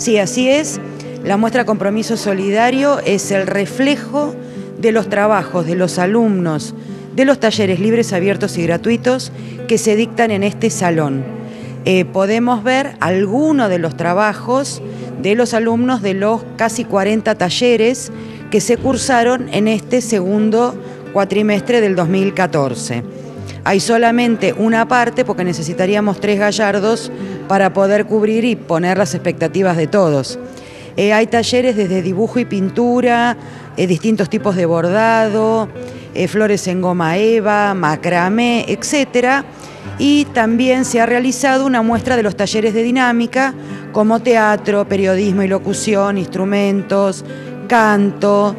Sí, así es. La muestra Compromiso Solidario es el reflejo de los trabajos de los alumnos de los talleres libres, abiertos y gratuitos que se dictan en este salón. Podemos ver algunos de los trabajos de los alumnos de los casi 40 talleres que se cursaron en este segundo cuatrimestre del 2014. Hay solamente una parte porque necesitaríamos 3 gallardos para poder cubrir y poner las expectativas de todos. Hay talleres desde dibujo y pintura, distintos tipos de bordado, flores en goma eva, macramé, etc. Y también se ha realizado una muestra de los talleres de dinámica, como teatro, periodismo y locución, instrumentos, canto,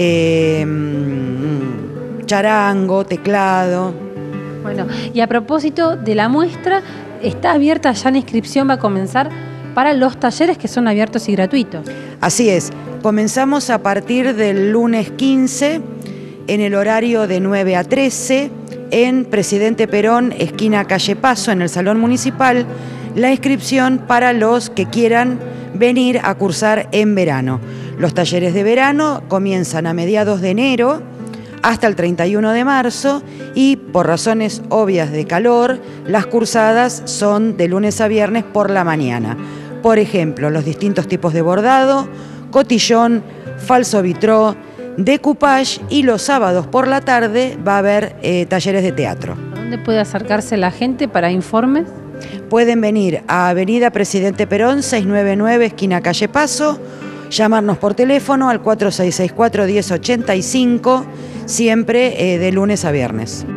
charango, teclado. Bueno, y a propósito de la muestra, está abierta ya la inscripción, va a comenzar para los talleres que son abiertos y gratuitos. Así es, comenzamos a partir del lunes 15 en el horario de 9 a 13 en Presidente Perón, esquina Calle Paso, en el Salón Municipal, la inscripción para los que quieran venir a cursar en verano. Los talleres de verano comienzan a mediados de enero hasta el 31 de marzo y por razones obvias de calor, las cursadas son de lunes a viernes por la mañana. Por ejemplo, los distintos tipos de bordado, cotillón, falso vitró, decoupage, y los sábados por la tarde va a haber talleres de teatro. ¿A dónde puede acercarse la gente para informes? Pueden venir a Avenida Presidente Perón, 699, esquina Calle Paso, llamarnos por teléfono al 4664-1085, siempre de lunes a viernes.